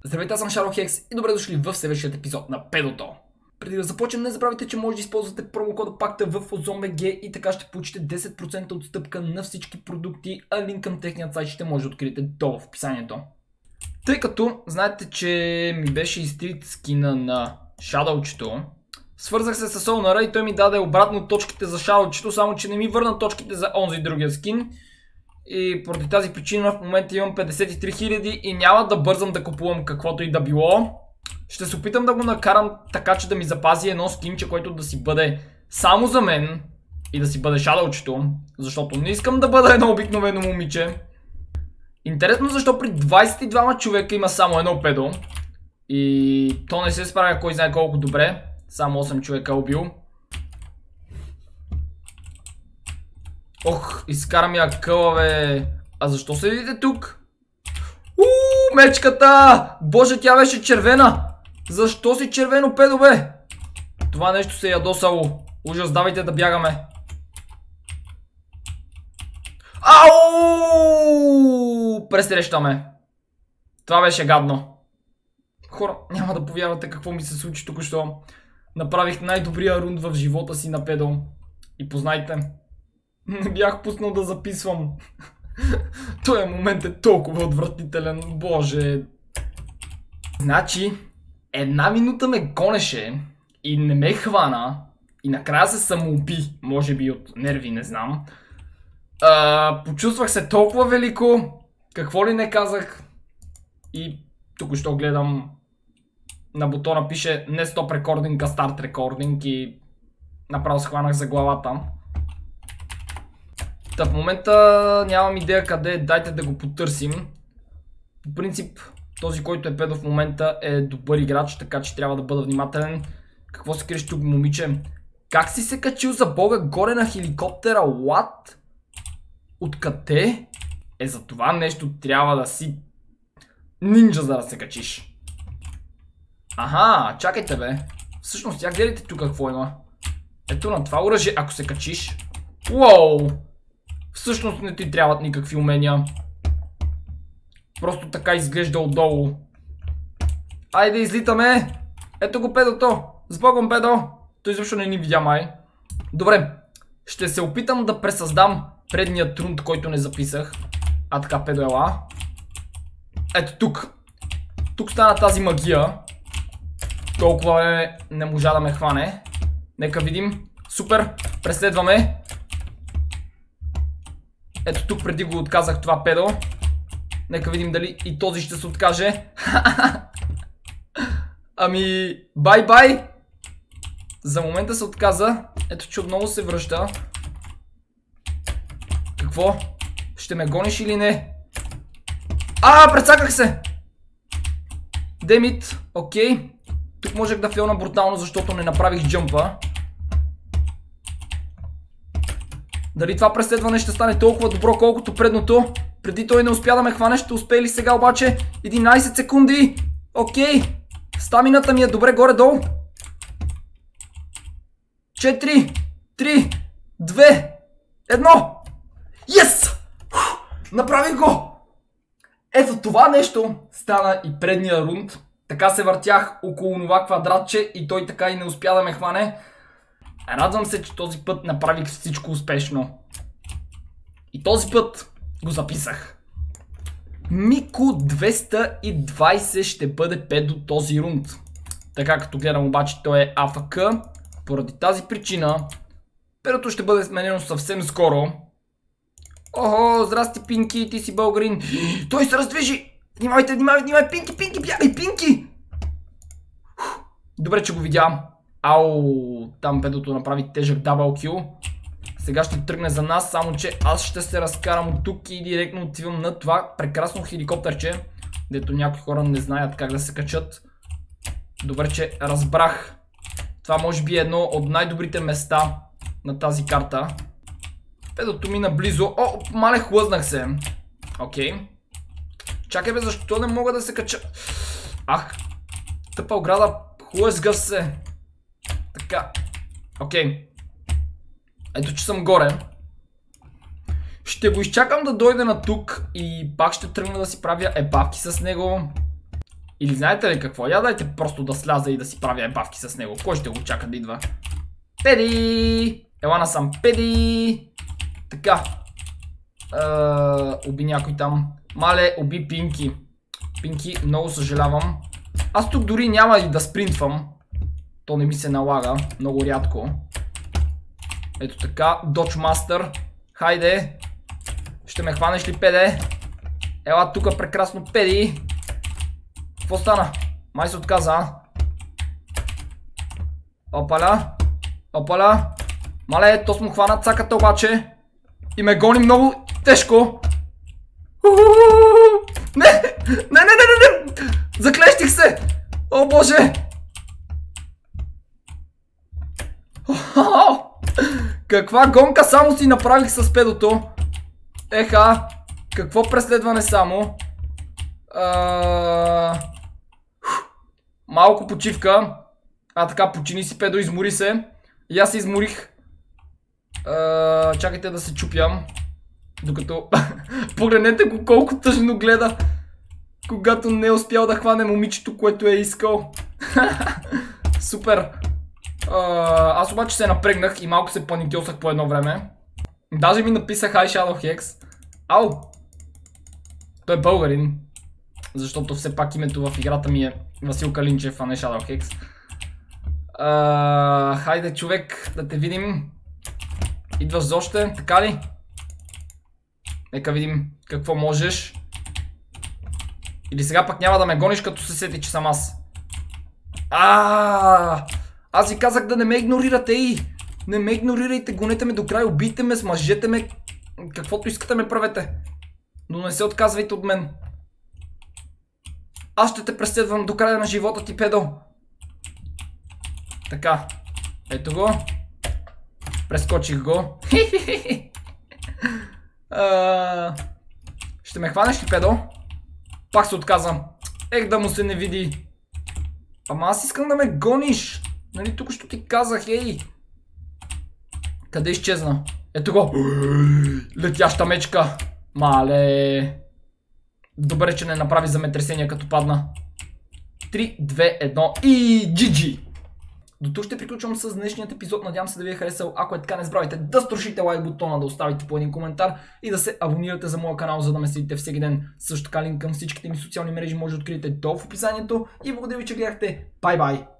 Здравейте, аз съм Шарлохекс и добре дошли в следващия епизод на Педото. Преди да започнем, не забравяйте, че може да използвате промокода ПАКТА в OZONBG и така ще получите 10% отстъпка на всички продукти, а линк към техният сайт ще може да откриете долу в описанието. Тъй като знаете, че ми беше изтрит скина на Shadowчето, свързах се с Owner и той ми даде обратно точките за Shadowчето, само че не ми върна точките за онзи другия скин. И поради тази причина в момента имам 53 000 и няма да бързам да купувам каквото и да било. Ще се опитам да го накарам така, че да ми запази едно скинче, което да си бъде само за мен и да си бъде Shadowчето, защото не искам да бъда едно обикновено момиче. Интересно защо при 22 човека има само едно педо и то не се справя кой знае колко добре, само 8 човека е убил. Ох, изкарам я къла, бе. А защо седите тук? Мечката! Боже, тя беше червена! Защо си червено, педо, бе? Това нещо се е ядосало. Ужас, давайте да бягаме. Ау! Пресрещаме. Това беше гадно. Хора, няма да повярвате какво ми се случи току-що. Направих най-добрия рунд в живота си на педо. И познайте, не бях пуснал да записвам. Този момент е толкова отвратителен. Боже. Значи, една минута ме гонеше и не ме хвана. И накрая се самоуби. Може би от нерви, не знам. Почувствах се толкова велико. Какво ли не казах. И току-що гледам на бутона пише не стоп рекординг, а старт рекординг. И направо схванах за главата. Та в момента нямам идея къде е, дайте да го потърсим. По принцип, този, който е педо в момента е добър играч, така че трябва да бъда внимателен. Какво се криеш тук, момиче? Как си се качил за бога горе на хеликоптера? What? Откъде? За това нещо трябва да си нинджа, за да се качиш. Аха, чакайте, бе. Всъщност, я гледайте тук какво има. Ето на това оръжие, ако се качиш. Уоу! Всъщност не ти трябват никакви умения. Просто така изглежда отдолу. Айде, излитаме! Ето го педото! С богом, педо! Той изобщо не ни видя, май. Добре, ще се опитам да пресъздам предният рунд, който не записах. А така, педо, ела. Ето тук. Тук стана тази магия. Толкова не можа да ме хване. Нека видим. Супер, преследваме. Ето тук преди го отказах това педо. Нека видим дали и този ще се откаже. Ами, бай-бай. За момента се отказа. Ето че отново се връща. Какво? Ще ме гониш или не? Прецаках се! Демит, окей. Тук можех да фейлна брутално, защото не направих джъмпа. Дали това преследване ще стане толкова добро, колкото предното? Преди той не успя да ме хване, ще успее ли сега обаче? 11 секунди! Окей! Стамината ми е добре горе-долу. 4, 3, 2, 1! Yes! Направих го! Ето това нещо стана и предния рунд. Така се въртях около това квадратче и той така и не успя да ме хване. Радвам се, че този път направих всичко успешно. И този път го записах. Мико 220 ще бъде педо този рунд. Така като гледам обаче той е АФК. Поради тази причина педото ще бъде сменено съвсем скоро. Охо, здрасти, Пинки, ти си българин. Той се раздвижи. Внимавайте, Пинки, бягай, Пинки. Добре, че го видя. Ау, там педото направи тежък дабъл кил. Сега ще тръгне за нас, само че аз ще се разкарам от тук и директно отивам на това прекрасно хеликоптерче, дето някои хора не знаят как да се качат. Добре, че разбрах. Това може би е едно от най-добрите места на тази карта. Педото мина близо. О, мале, хлъзнах се. Окей. Чакай, бе, защо не мога да се кача? Ах, тъпа ограда, хлъзга се. Така. Окей. Ето, че съм горе. Ще го изчакам да дойде на тук и пак ще тръгна да си правя ебавки с него. Или знаете ли какво? Я дайте просто да сляза и да си правя ебавки с него. Кой ще го чака да идва? Педи! Ела насам, Педи! Така. Уби някой там. Мале, уби Пинки. Пинки, много съжалявам. Аз тук дори няма и да спринтвам. То не ми се налага. Много рядко. Ето така. Dodge Master. Хайде. Ще ме хванеш ли, Педе? Ела тука прекрасно, Педи. Какво стана? Май се отказа, а? Опаля. Опаля. Мале, то сме хвана цаката обаче. И ме гони много тежко. Не! Не! Заклещих се! О, боже! Каква гонка само си направих с педото. Еха! Какво преследване само. Малко почивка. Така, почини си, педо, измори се. И аз се изморих. Чакайте да се чупям. Докато... Погледнете го колко тъжно гледа. Когато не е успял да хване момичето, което е искал. Супер. Аз обаче се напрегнах и малко се паникьосах по едно време. Даже ми написах Hi Shadow Hex. Ау! Той е българин. Защото все пак името в играта ми е Васил Калинчев, а не Shadow Hex. Хайде, човек, да те видим. Идваш за още, така ли? Нека видим какво можеш. Или сега пък няма да ме гониш, като се сети, че съм аз. Аз ви казах да не ме игнорирате, Не ме игнорирайте, гонете ме до край, убийте ме, смажете ме. Каквото искате ме правете. Но не се отказвайте от мен. Аз ще те преследвам до края на живота ти, педо. Така. Ето го. Прескочих го. Ще ме хванеш ли, педо? Пак се отказвам. Ех, да му се не види. Ама аз искам да ме гониш. Нали тук що ти казах, ей. Къде изчезна? Ето го. Летяща мечка. Мале. Добре, че не направи земетресение като падна. 3, 2, 1 и GG. До тук ще приключвам с днешният епизод. Надявам се да ви е харесал. Ако е така, не забравяйте да струшите лайк бутона, да оставите по един коментар и да се абонирате за моя канал, за да ме следите всеки ден. Също така линк към всичките ми социални мрежи може да откриете долу в описанието. И благодаря ви, че гледахте. Бай-бай!